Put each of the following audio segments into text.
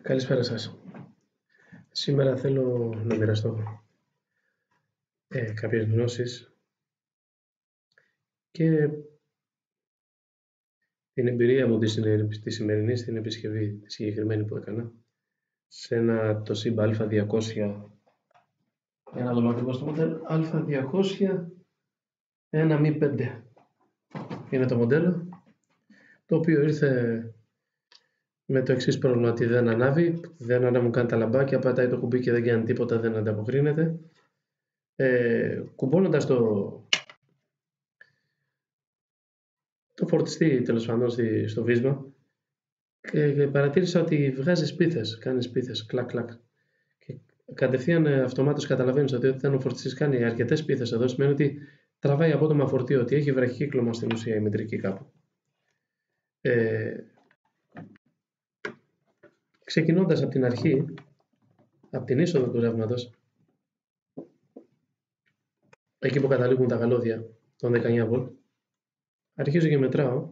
Καλησπέρα σας. Σήμερα θέλω να μοιραστώ κάποιες γνώσεις και την εμπειρία μου τη σημερινή στην επισκευή τη συγκεκριμένη που έκανα σε ένα Toshiba Α200, ένα δωμάτιο στο μοντέλο Α200 ένα Mi 5. Είναι το μοντέλο το οποίο ήρθε με το εξής πρόβλημα, ότι δεν ανάβει, δεν ανάβουν καν τα λαμπάκια, πατάει το κουμπί και δεν κάνει τίποτα, δεν ανταποκρίνεται. Κουμπώνοντας το φορτιστή τέλος πάντων στο βίσμα και παρατήρησα ότι βγάζει σπίθες, κάνει σπίθες, κλακ κλακ. Και κατευθείαν αυτομάτως καταλαβαίνεις ότι όταν ο φορτιστής κάνει αρκετές σπίθες εδώ σημαίνει ότι τραβάει απότομα φορτίο, ότι έχει βραχυκύκλωμα στην ουσία η μητρική κάπου. Ξεκινώντας από την αρχή, από την είσοδο του ρεύματος, εκεί που καταλήγουν τα καλώδια των 19V, αρχίζω και μετράω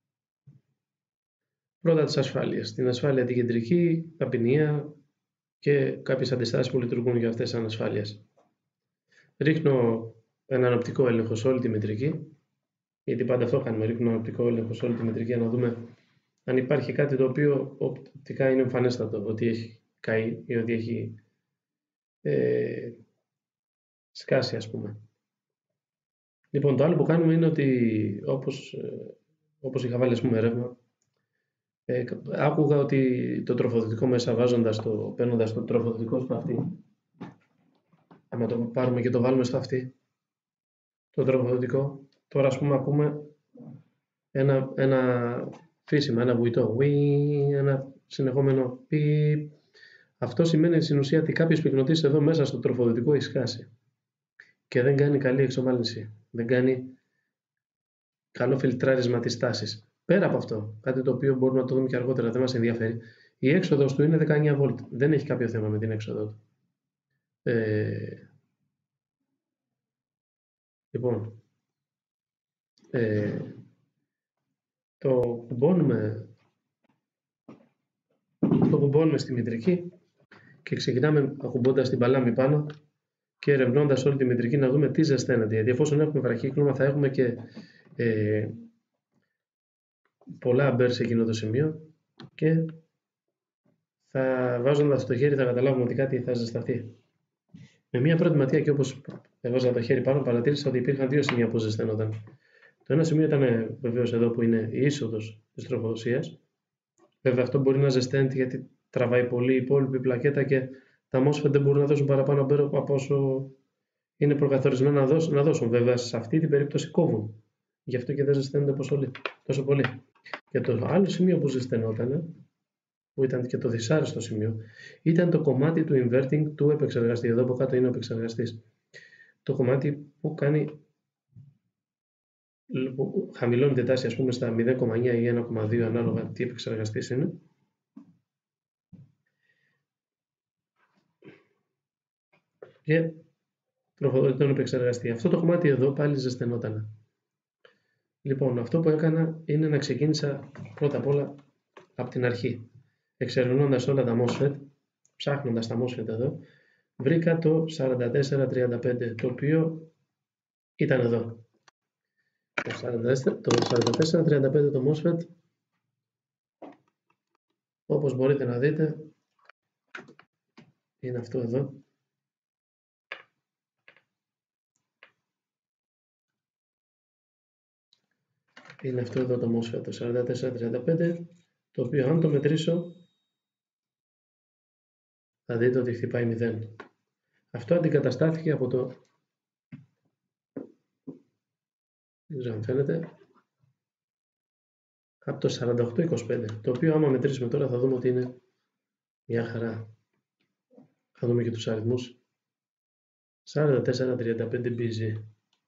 πρώτα τις ασφάλειες. Την ασφάλεια την κεντρική, τα ποινία και κάποιες αντιστάσεις που λειτουργούν για αυτές τις ανασφάλειες. Ρίχνω έναν οπτικό έλεγχο σε όλη τη μητρική, γιατί πάντα αυτό κάνουμε, ρίχνω έναν οπτικό έλεγχο σε όλη τη μητρική για να δούμε αν υπάρχει κάτι το οποίο οπτικά είναι εμφανέστατο, ότι έχει καεί ή ότι έχει σκάσει, ας πούμε. Λοιπόν, το άλλο που κάνουμε είναι ότι όπως είχα βάλει, ας πούμε, ρεύμα, άκουγα ότι το τροφοδοτικό μέσα παίρνοντας το τροφοδοτικό στο αυτί, άμα το πάρουμε και το βάλουμε στο αυτί, το τροφοδοτικό, τώρα ας πούμε ακούμε ένα φύσιμα, ένα βουητό, ένα συνεχόμενο πιπ. Αυτό σημαίνει στην ουσία ότι κάποιος πυκνοτής εδώ μέσα στο τροφοδοτικό έχει σκάσει και δεν κάνει καλή εξομάλυνση, δεν κάνει καλό φιλτράρισμα της τάσης. Πέρα από αυτό, κάτι το οποίο μπορούμε να το δούμε και αργότερα, δεν μας ενδιαφέρει, η έξοδος του είναι 19V, δεν έχει κάποιο θέμα με την έξοδο του. Λοιπόν, το κουμπώνουμε στη μητρική και ξεκινάμε ακουμπώντας την παλάμη πάνω και ερευνώντας όλη τη μητρική να δούμε τι ζεσταίνεται, γιατί εφόσον έχουμε βραχύκλωμα θα έχουμε και πολλά αμπέρ σε εκείνο το σημείο και βάζοντας το χέρι θα καταλάβουμε ότι κάτι θα ζεσταθεί. Με μία πρώτη ματιά και όπως έβαζα το χέρι πάνω παρατήρησα ότι υπήρχαν δύο σημεία που ζεσταίνονταν. Το ένα σημείο ήταν βεβαίως εδώ που είναι η είσοδος της τροφοδοσίας. Βέβαια αυτό μπορεί να ζεσταίνεται γιατί τραβάει πολύ η υπόλοιπη πλακέτα και τα MOSFET δεν μπορούν να δώσουν παραπάνω αμπέρ από όσο είναι προκαθορισμένα να δώσουν. Βέβαια σε αυτή την περίπτωση κόβουν. Γι' αυτό και δεν ζεσταίνονται τόσο πολύ. Και το άλλο σημείο που ζεσθενόταν, που ήταν και το δυσάρεστο σημείο, ήταν το κομμάτι του inverting του επεξεργαστή. Εδώ από κάτω είναι ο επεξεργαστής. Το κομμάτι που χαμηλώνει την τάση, ας πούμε, στα 0,9 ή 1,2 ανάλογα τι επεξεργαστής είναι. Και τροφοδοτεί τον επεξεργαστή. Αυτό το κομμάτι εδώ πάλι ζεσθενόταν. Λοιπόν, αυτό που έκανα είναι να ξεκίνησα πρώτα απ' όλα από την αρχή. Εξερευνώντας όλα τα MOSFET, ψάχνοντας τα MOSFET εδώ, βρήκα το 4435, το οποίο ήταν εδώ. Το 4435 το MOSFET, όπως μπορείτε να δείτε, είναι αυτό εδώ. Είναι αυτό εδώ το MOSFET, το 4435, το οποίο αν το μετρήσω, θα δείτε ότι χτυπάει 0. Αυτό αντικαταστάθηκε από το, δεν ξέρω αν φαίνεται, από το 4825, το οποίο άμα μετρήσουμε τώρα θα δούμε ότι είναι μια χαρά. Θα δούμε και τους αριθμούς. 4435 BG.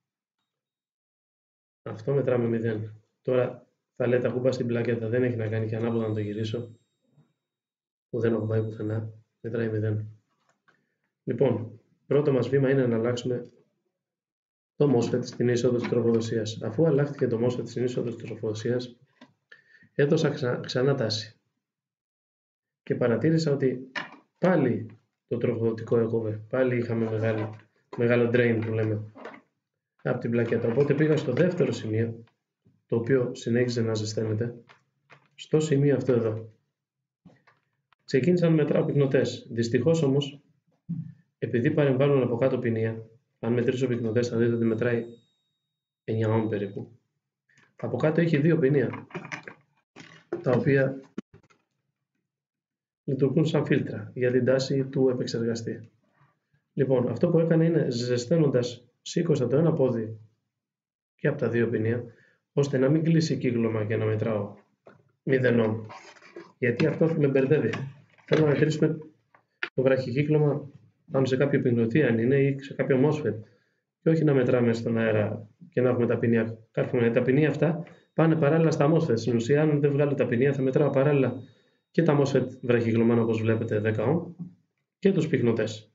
Αυτό μετράμε 0. Τώρα θα λέτε ακουμπά στην πλακέτα, δεν έχει να κάνει και ανάποδα να το γυρίσω, που δεν ακουμπάει πουθενά, μετράει 0. Λοιπόν, πρώτο μας βήμα είναι να αλλάξουμε το MOSFET στην είσοδο της τροφοδοσίας. Αφού αλλάχθηκε το MOSFET στην είσοδο της τροφοδοσίας, έδωσα ξανά τάση. και παρατήρησα ότι πάλι το τροφοδοτικό έκοβε. Πάλι είχαμε μεγάλο drain που λέμε από την πλακέτα. Οπότε πήγα στο δεύτερο σημείο, το οποίο συνέχιζε να ζεσταίνεται, στο σημείο αυτό εδώ. Ξεκίνησα να μετράω πυκνοτές. Δυστυχώς όμως, επειδή παρεμβάλλουν από κάτω ποινία, αν μετρήσω πυκνοτές θα δείτε ότι μετράει 9 ohm περίπου. Από κάτω έχει 2 ποινία, τα οποία λειτουργούν σαν φίλτρα για την τάση του επεξεργαστή. Λοιπόν, αυτό που έκανε είναι ζεσταίνοντας, σήκωσα το ένα πόδι και από τα 2 ποινία, ώστε να μην κλείσει κύκλωμα και να μετράω 0 ohm. Γιατί αυτό με μπερδεύει. Θέλω να μετρήσουμε το βραχικύκλωμα πάνω σε κάποιο πυκνοτή, αν είναι, ή σε κάποιο MOSFET, και όχι να μετράμε στον αέρα και να έχουμε τα ποινία. Τα ποινία αυτά πάνε παράλληλα στα MOSFET. Στην ουσία, αν δεν βγάλω τα ποινία, θα μετράω παράλληλα και τα MOSFET βραχικυκλωμένα, όπως βλέπετε, 10 ohm, και τους πυκνοτές.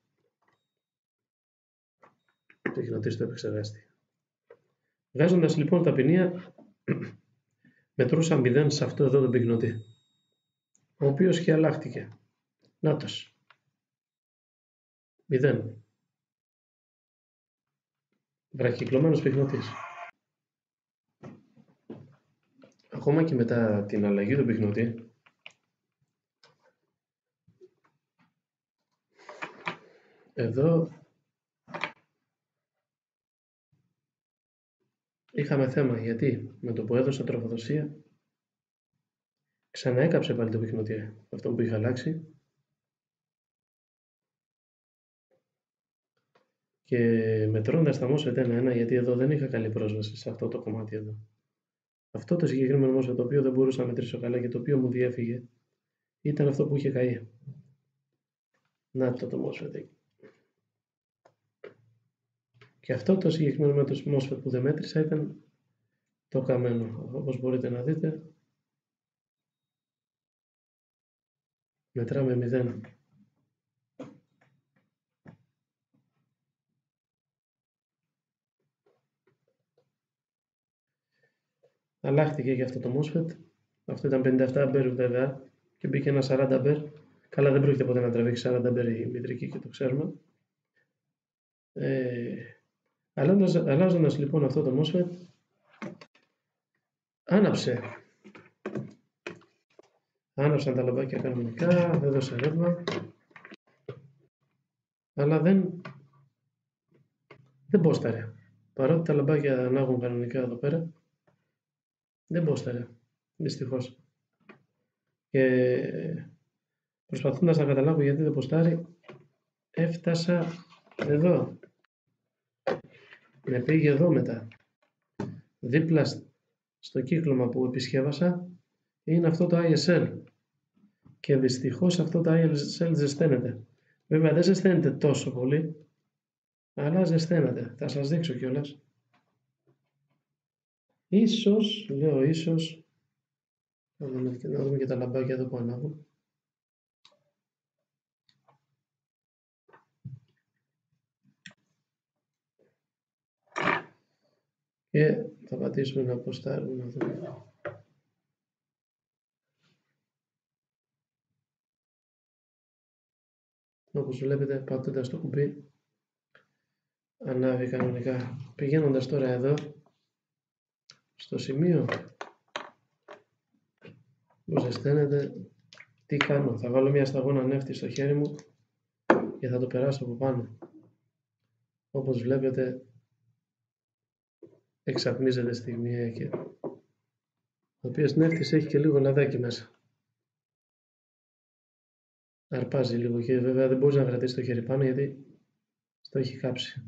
Πυκνοτή στο επεξεργαστή. Βγάζοντας λοιπόν τα ποινία, μετρούσα 0 σε αυτό εδώ το πυκνοτή, ο οποίος και αλλάχτηκε. Νάτος. 0. Βραχικυκλωμένος πυκνοτής. Ακόμα και μετά την αλλαγή του πυκνοτή, εδώ είχαμε θέμα, γιατί με το που έδωσα τροφοδοσία ξαναέκαψε πάλι το πυκνοτή, αυτό που είχα αλλάξει, και μετρώντας τα MOSFET ένα-ένα, γιατί εδώ δεν είχα καλή πρόσβαση σε αυτό το κομμάτι εδώ. Αυτό το συγκεκριμένο MOSFET, το οποίο δεν μπορούσα να μετρήσω καλά και το οποίο μου διέφυγε, ήταν αυτό που είχε καεί. Να το MOSFET. Και αυτό το συγκεκριμένο με το MOSFET που δεν μέτρησα ήταν το καμένο. Όπως μπορείτε να δείτε, μετράμε 0. Αλλάχτηκε και αυτό το MOSFET. Αυτό ήταν 57 αμπέρ βέβαια και μπήκε ένα 40 αμπέρ. Καλά, δεν πρόκειται ποτέ να τραβήξει 40 αμπέρ η μητρική και το ξέρουμε. Αλλάζοντας λοιπόν αυτό το MOSFET, άναψαν τα λαμπάκια κανονικά, έδωσε ρεύμα, αλλά δεν πόσταρε. Παρότι τα λαμπάκια ανάγουν κανονικά εδώ πέρα, δεν πόσταρε, δυστυχώς. Και προσπαθώντας να καταλάβω γιατί δεν ποστάρει, έφτασα εδώ. Με πήγε εδώ μετά. Δίπλα στο κύκλωμα που επισκεύασα είναι αυτό το ISL. Και δυστυχώς αυτό το ISL ζεσταίνεται. Βέβαια δεν ζεσταίνεται τόσο πολύ, αλλά ζεσταίνεται. Θα σας δείξω κιόλας. Ίσως, λέω ίσως, να δούμε και τα λαμπάκια εδώ που ανάβουν. Και θα πατήσουμε να αποστάρουμε, να δούμε. Όπως βλέπετε, πατώντας το κουμπί, ανάβει κανονικά. Πηγαίνοντας τώρα εδώ, στο σημείο που ζεσταίνεται, τι κάνω? Θα βάλω μια σταγόνα νεύτη στο χέρι μου και θα το περάσω από πάνω. Όπως βλέπετε, εξατμίζεται στιγμιαία και ο οποίος νεύτης έχει και λίγο λαδάκι μέσα. Αρπάζει λίγο και βέβαια δεν μπορείς να κρατήσεις το χέρι πάνω γιατί το έχει κάψει.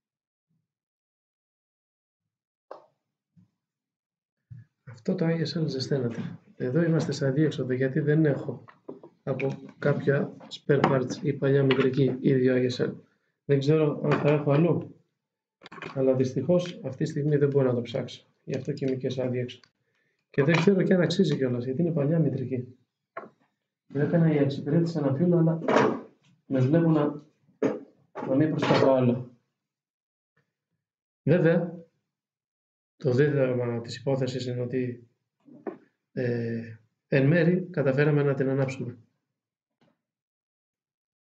Αυτό το ISL ζεσταίνεται. Εδώ είμαστε σε αδίέξοδο γιατί δεν έχω από κάποια spare parts ή παλιά μητρική ίδιο ISL. Δεν ξέρω αν θα έχω αλλού. Αλλά δυστυχώς αυτή τη στιγμή δεν μπορώ να το ψάξω. Γι' αυτό και είμαι και σε αδιέξοδο. Και δεν ξέρω και αν αξίζει κιόλας γιατί είναι παλιά μητρική. Δεν έκανα η εξυπηρέτηση ένα φίλο, αλλά με βλέπω να μην προσπαθώ άλλο. Βέβαια, το δίδαγμα της υπόθεσης είναι ότι εν μέρει καταφέραμε να την ανάψουμε.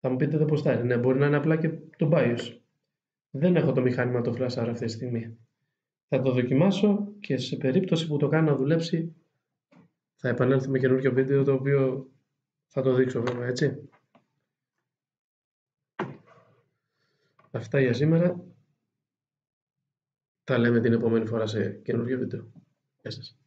Θα μου πείτε δεν ποστάρει. Ναι, μπορεί να είναι απλά και το BIOS. Δεν έχω το μηχάνημα το flash αυτή τη στιγμή. Θα το δοκιμάσω και σε περίπτωση που το κάνω να δουλέψει θα επανέλθω με καινούργιο βίντεο το οποίο θα το δείξω βέβαια, έτσι. Αυτά για σήμερα. Τα λέμε την επόμενη φορά σε καινούργιο βίντεο. Γεια σας.